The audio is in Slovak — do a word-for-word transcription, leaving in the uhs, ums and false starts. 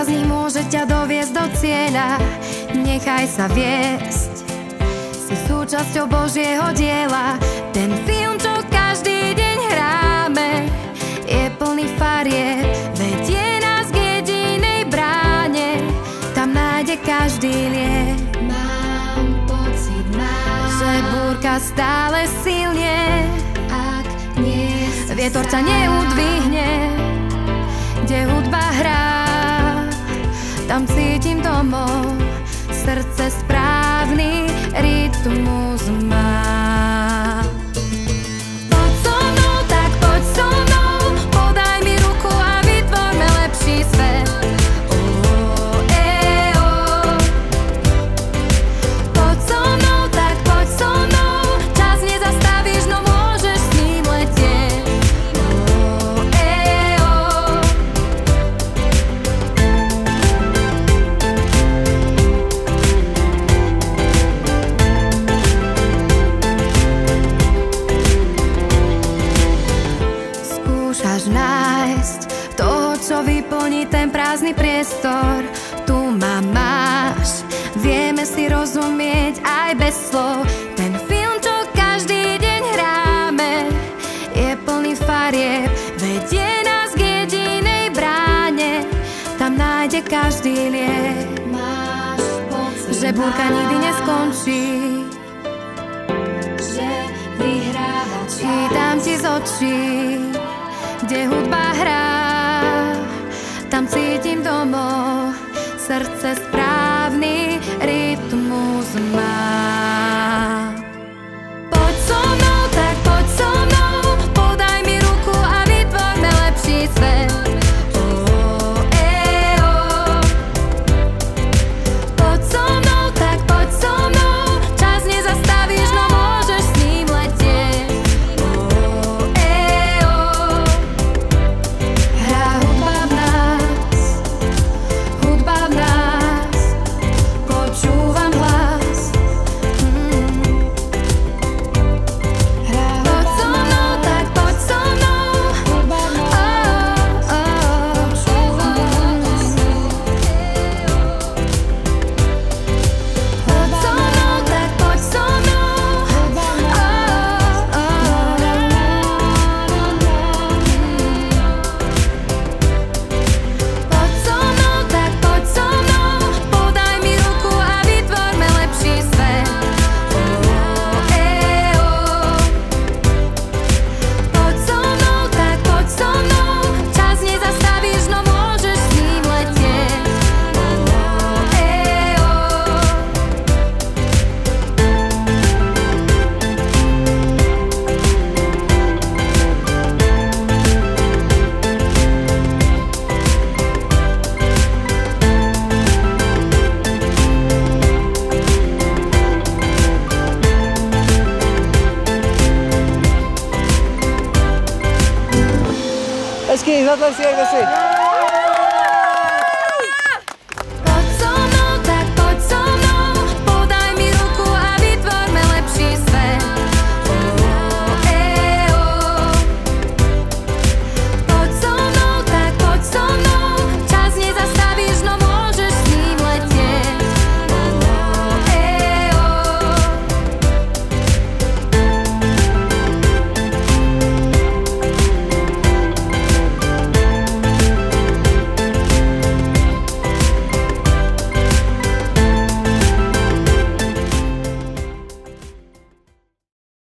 z nich môže ťa doviesť do cieľa. Nechaj sa viesť, si súčasťou Božieho diela. Ten film, čo každý deň hráme, je plný farieb, vedie nás k jedinej bráne. Tam nájde každý liek. Mám pocit, mám, že búrka stále silnie. Ak nie, vietor ťa neudvihne. Kde hudba hrá, tam cítim domov. Srdce správny rytmus má. Poď so mnou, tak poď so mnou, podaj mi ruku a vytvorme lepší svet. Oh, eh, oh. Poď so mnou, tak poď so mnou, čas nezastavíš, no môžeš s ním letieť. Oh, eh, oh. Skúšaš nájsť toho, čo vyplní ten prázdny priestor. Tu ma máš, vieme si rozumieť aj bez slov. Ten film, čo každý deň hráme, je plný farieb, vedie nás k jedinej bráne. Tam nájde každý liek. Máš pocit, že búrka nikdy neskončí, že vyhráva čas. Čítam ti z očí, kde hudba hrá, tam cítim domov. Srdce správny rytmus má. Poď so mnou, tak poď so mnou, podaj mi ruku a vytvorme lepší svet. Oh, eh, oh. Poď so mnou, tak poď so mnou, čas nezastavíš, no môžeš s ním letieť. Oh, eh, oh. Hrá hudba v nás, hudba v nás, počúvam hlas. Mm. Hrá poď so mnou, tak poď so mnou, hudba v nás, oh, oh. Počúvam hlas. Poď so mnou, tak poď so mnou, hudba v nás, oh, oh. Poď so mnou, tak poď so mnou, podaj mi ruku a vytvorme lepší svet. Oh, eh, oh. Poď so mnou, tak poď so mnou, čas nezastavíš, no môžeš s ním letieť. Oh, eh, oh. Hezký, zatlesk, jak si.